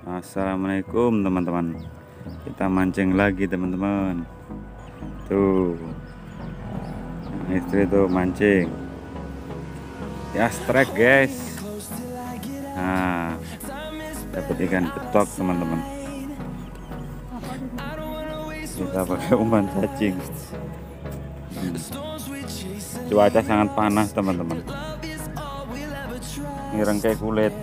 Assalamualaikum teman-teman. Kita mancing lagi teman-teman. Tuh, istri tuh mancing. Ya strike guys. Nah, dapat ikan betok teman-teman. Kita pakai umpan cacing. Cuaca sangat panas teman-teman. Ini rengkai kulit.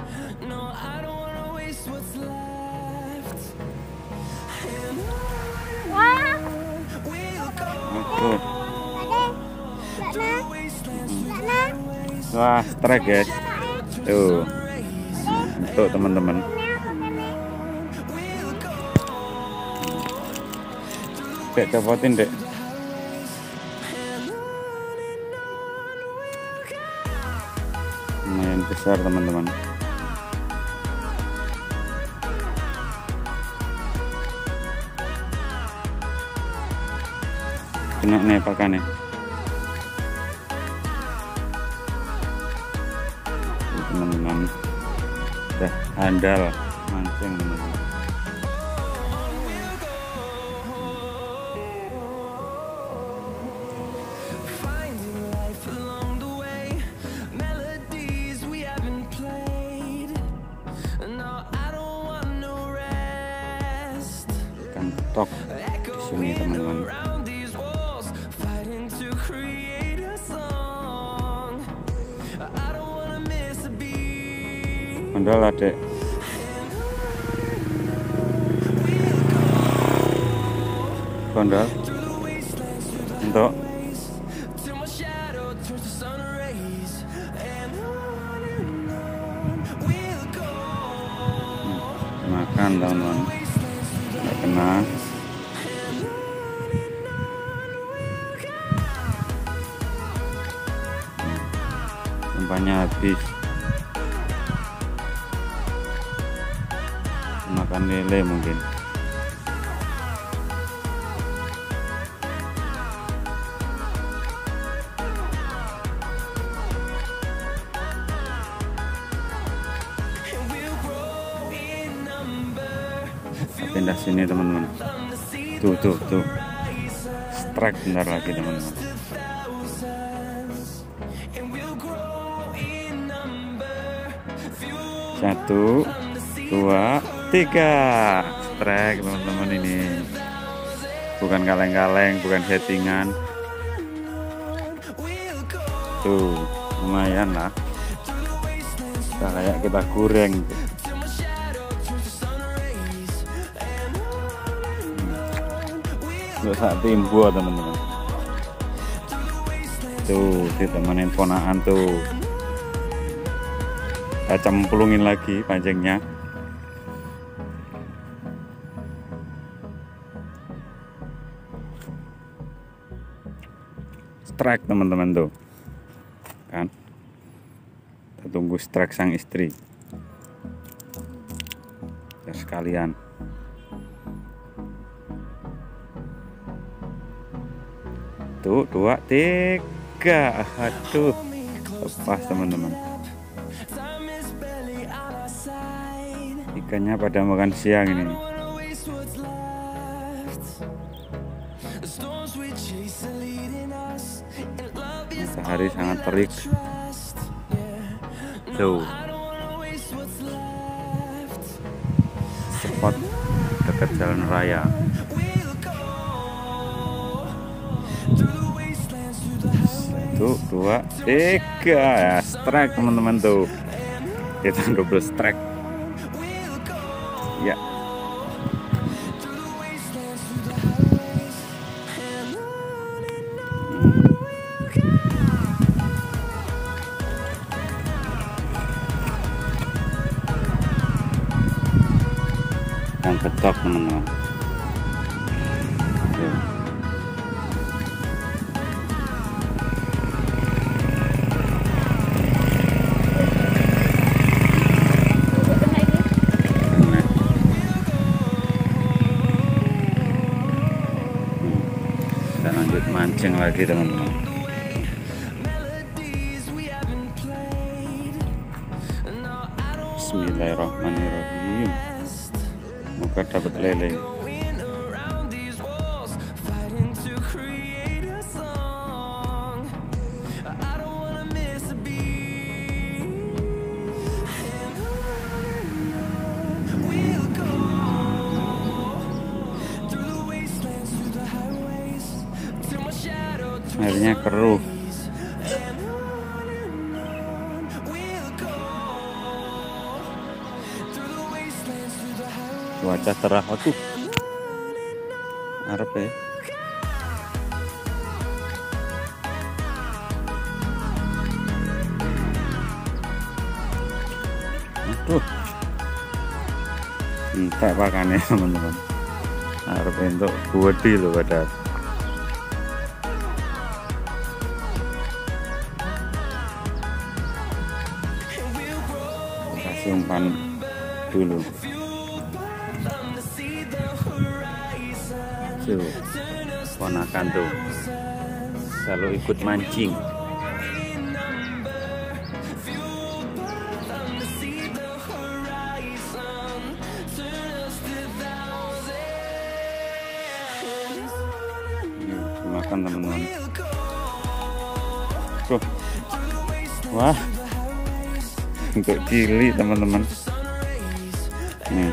Wah, strike guys. Tuh, untuk teman-teman. Dek, copotin dek. Lumayan besar teman-teman. Kena nih pakannya. Teman-teman udah handal mancing teman-teman. Ikan betok di sini teman-teman. Mandal adek. Kondal untuk makan teman-teman. Nggak kena. Umpannya habis. Makan lele mungkin. Pindah sini teman-teman. Tuh strike bentar lagi teman-teman. Satu, dua, tiga, strike teman-teman. Ini bukan kaleng-kaleng, bukan settingan. Tuh lumayan lah, kayak kita goreng gitu. Untuk saat timbu teman-teman. Tuh ditemenin ponakan tuh. Kita cemplungin lagi pancingnya. Strike teman-teman tuh kan. Kita tunggu strike sang istri ya sekalian. Tuh, dua, tiga. Aduh, lepas teman-teman. Ikannya pada makan siang ini. Matahari sangat terik. Tuh, spot dekat jalan raya. Satu, dua, tiga, ya, strike teman-teman tuh. Kita double strike. Ya. Yang betok teman-teman. Kita lanjut mancing lagi teman-teman. Bismillahirrahmanirrahim. Semoga dapat lele. Airnya keruh. Cuaca cerah tuh. Arep ya. Aduh. Entek pakannya teman-teman. Arep entuk gede loh padahal. Kasih umpan dulu. Tuh, ponakan tuh selalu ikut mancing. Makan teman-teman. Tuh, wah, untuk cili teman-teman. Nih.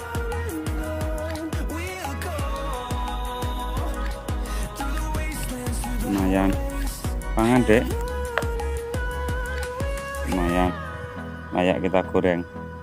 Lumayan pangan dek, lumayan layak kita goreng.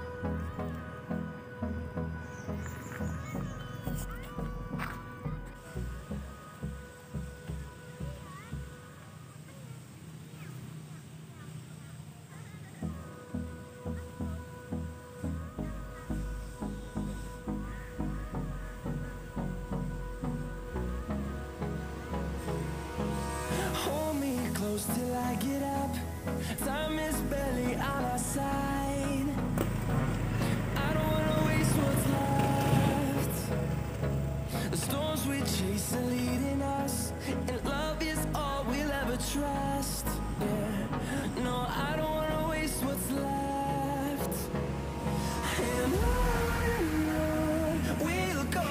Till I get up, time is barely on our side. I don't wanna waste what's left. The storms we chase are leading us, and love is all we'll ever trust. Yeah, no, I don't wanna waste what's left. And on we'll go,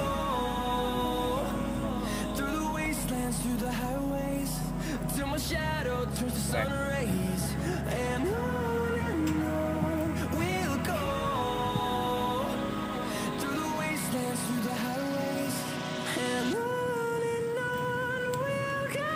through the wastelands, through the highways, till my shadow turns to sun rays. And on we'll go, through the wastelands, through the highways. And on we'll go.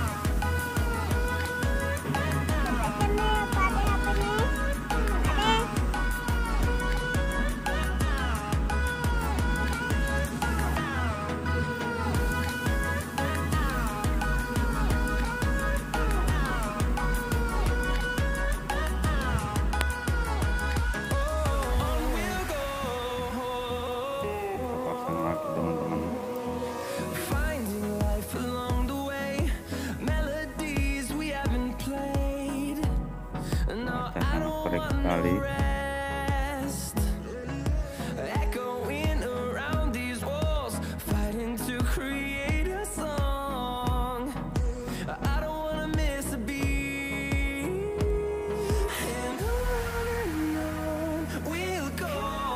Pasang lagi teman-teman. Finding life along the way, melodies we haven't played. No, Cuaca I sangat don't terik want sekali. to rest. Echoing around these walls, fighting to create a song. I don't want to miss a beat. And on we'll go,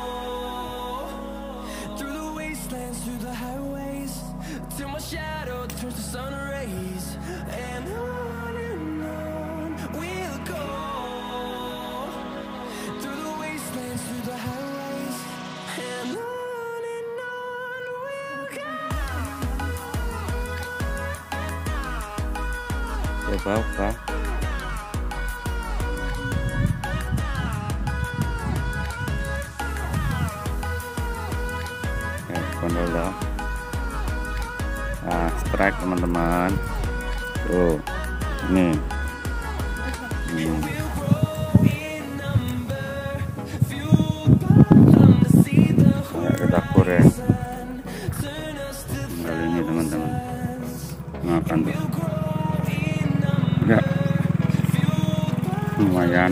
through the wastelands, through the highways, till my shadow turns to sun rays. And on we'll go, through the wastelands, through the highways. And on we'll go. Coba. Gondola. Nah, strike teman-teman. Tuh, ini. Kayak kita goreng. Kali ini teman-teman. Makan tuh. Enggak. Lumayan.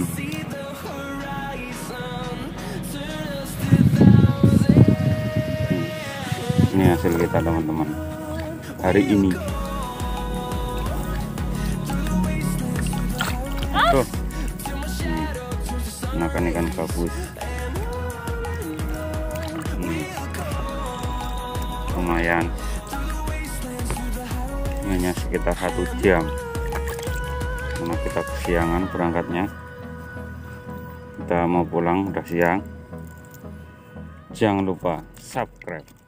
Ini hasil kita teman-teman hari ini. Tuh, makan ikan gabus. lumayan, hanya sekitar 1 jam karena kita kesiangan berangkatnya. Kita mau pulang, udah siang. Jangan lupa subscribe.